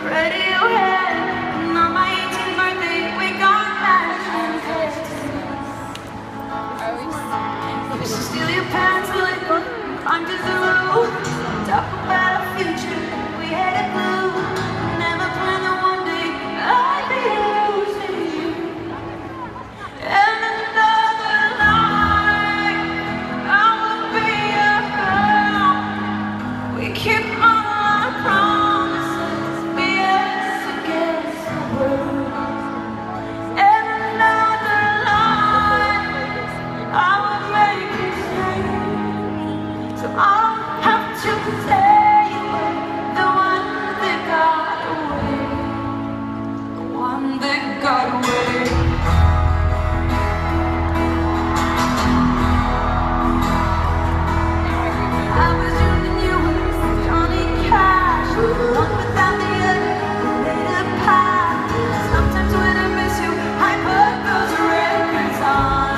Radiohead, and on my 18th birthday, we got matching fists. Used to steal your pants, like I'm just a rule. Talk about our future, we had it blue. Never planned that one day I'd be losing you. And another night, I will be a girl. We keep all our promises, be us against the world. And another night, I will make you stay. So I'll have to tell you the one that got away, the one that got away. I was using you with Johnny Cash, one without the other, made a path. Sometimes when I miss you, I put those records on.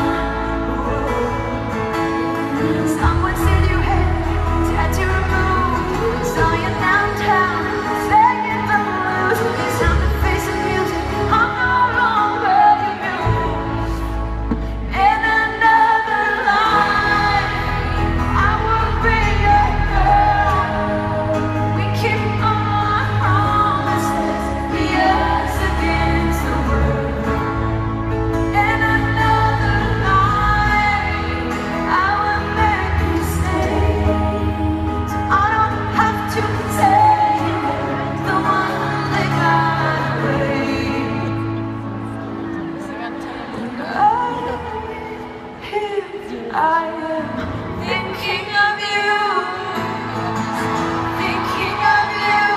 Someone said you had a tattoo removed. Saw you downtown, singing the blues. Sound of face and music, I'm no longer amused. In another life, I will be your girl. We keep all our promises, be us against the world. In another life, I will make you stay. So I don't have to tell you the one that got away. Here I am, thinking of you, thinking of you,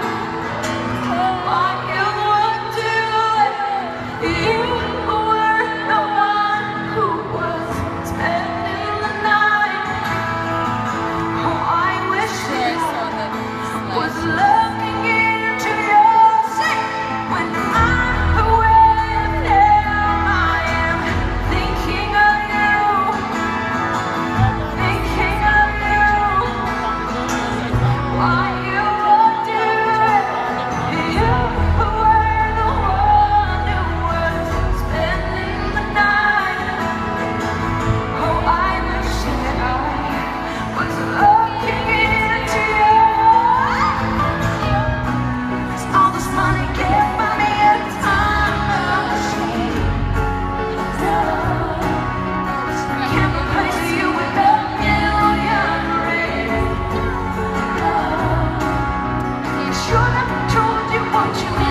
what you would do. You were the one who was spending the night. Oh, I wish that I was looking into your sight. When I'm away from him, I am thinking of you, thinking of you, what you would do. You were the one who was spending the night. Oh, I wish that I was looking into your eyes. All this money can't buy me a time machine. Can't replace you with a million rings. Should have told you what you